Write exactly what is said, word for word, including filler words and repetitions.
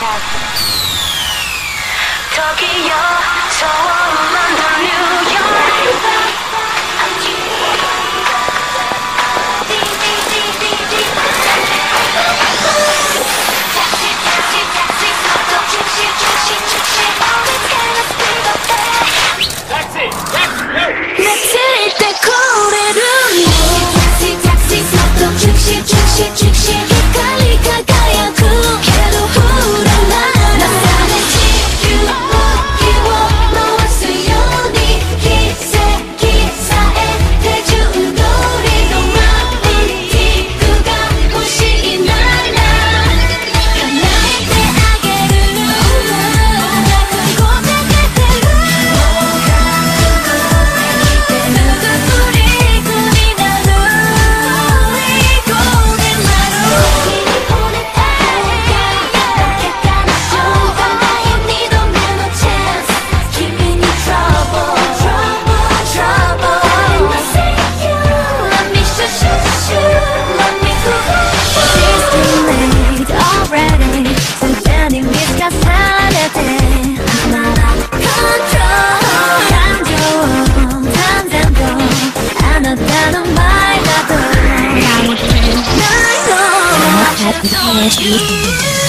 Tokyo, Seoul, London, New York. Taxi, taxi, taxi, 속도 중시, 중시, 중시. Always gonna speed up there. Taxi, taxi. 미칠 때 고래를 taxi, taxi, 속도 중시, 중시, 중시. 헷갈리 가까이 구해도 후련한 나 사는 지금 웃기워 너와 수연이 기세 기사에 대중놀이 너만이 뒷구가 무시이 날라 편할 때 아게를 작은 고백의 대로 누구뿐이 꿈이 나는 우리 고된 마루 오늘 이렇게 가는 순간 I need a minute chance Keep me in trouble trouble trouble Let me see you Let me shoot shoot shoot Let me go She's too late already 천천히 미스가 사라졌대 나라 control 안 좋아 당장도 안 왔다는 말 나도 날 너.